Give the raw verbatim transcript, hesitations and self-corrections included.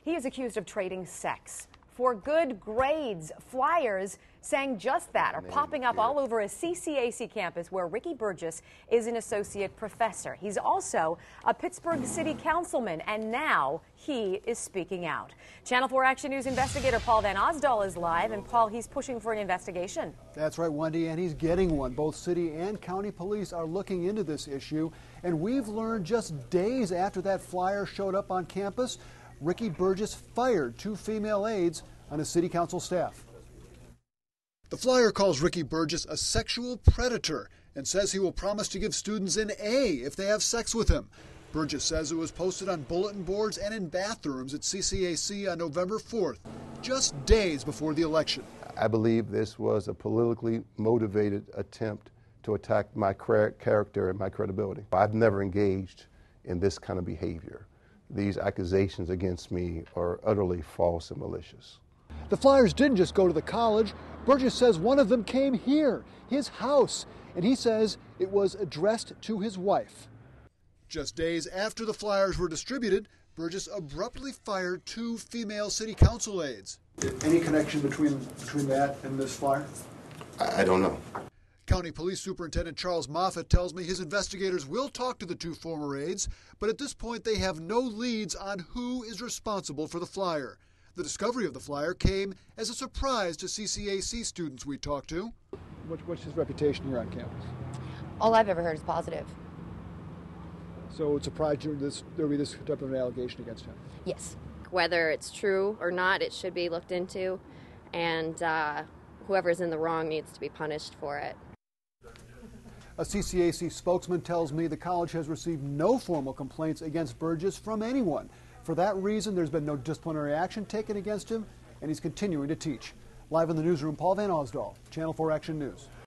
He is accused of trading sex for good grades. Flyers saying just that are popping up all over a C C A C campus where Ricky Burgess is an associate professor. He's also a Pittsburgh city councilman, and now he is speaking out. Channel four Action News investigator Paul Van Osdol is live, and Paul, he's pushing for an investigation. That's right, Wendy, and he's getting one. Both city and county police are looking into this issue, and we've learned just days after that flyer showed up on campus, Ricky Burgess fired two female aides on his city council staff. The flyer calls Ricky Burgess a sexual predator and says he will promise to give students an A if they have sex with him. Burgess says it was posted on bulletin boards and in bathrooms at C C A C on November fourth, just days before the election. I believe this was a politically motivated attempt to attack my character and my credibility. I've never engaged in this kind of behavior. These accusations against me are utterly false and malicious. The flyers didn't just go to the college. Burgess says one of them came here, his house, and he says it was addressed to his wife. Just days after the flyers were distributed, Burgess abruptly fired two female city council aides. Any connection between, between that and this flyer? I, I don't know. County Police Superintendent Charles Moffett tells me his investigators will talk to the two former aides, but at this point they have no leads on who is responsible for the flyer. The discovery of the flyer came as a surprise to C C A C students we talked to. What, what's his reputation here on campus? All I've ever heard is positive. So it surprised you this, there will be this type of an allegation against him? Yes. Whether it's true or not, it should be looked into, and uh, whoever's in the wrong needs to be punished for it. A C C A C spokesman tells me the college has received no formal complaints against Burgess from anyone. For that reason, there's been no disciplinary action taken against him, and he's continuing to teach. Live in the newsroom, Paul Van Osdol, Channel four Action News.